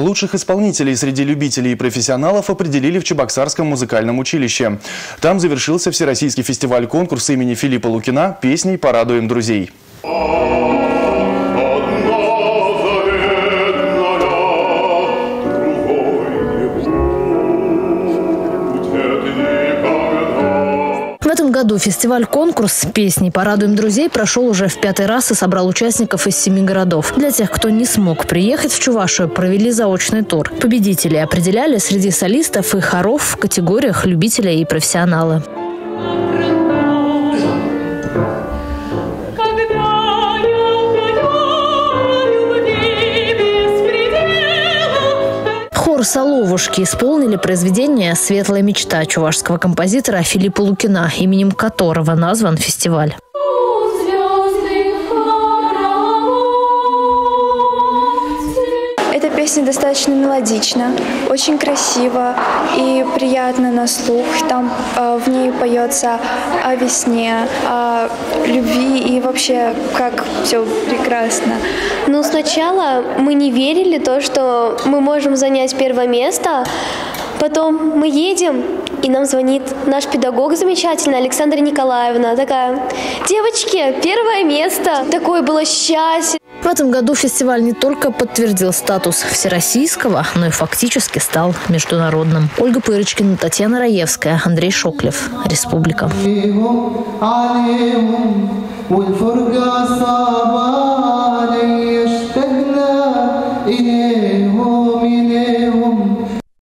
Лучших исполнителей среди любителей и профессионалов определили в Чебоксарском музыкальном училище. Там завершился всероссийский фестиваль-конкурс имени Филиппа Лукина «Песней порадуем друзей». В этом году фестиваль-конкурс «Песни порадуем друзей» прошел уже в 5-й раз и собрал участников из 7 городов. Для тех, кто не смог приехать в Чувашию, провели заочный тур. Победителей определяли среди солистов и хоров в категориях любителя и профессионалы. Хор «Соловушки» исполнили произведение «Светлая мечта» чувашского композитора Филиппа Лукина, именем которого назван фестиваль. Эта песня достаточно мелодична, очень красиво и приятно на слух. Там в ней поется о весне, о любви и вообще как все прекрасно. Ну, сначала мы не верили то, что мы можем занять первое место. Потом мы едем, и нам звонит наш педагог замечательный, Александра Николаевна. Такая: девочки, первое место. Такое было счастье. В этом году фестиваль не только подтвердил статус всероссийского, но и фактически стал международным. Ольга Пырочкина, Татьяна Раевская, Андрей Шоклев. Республика.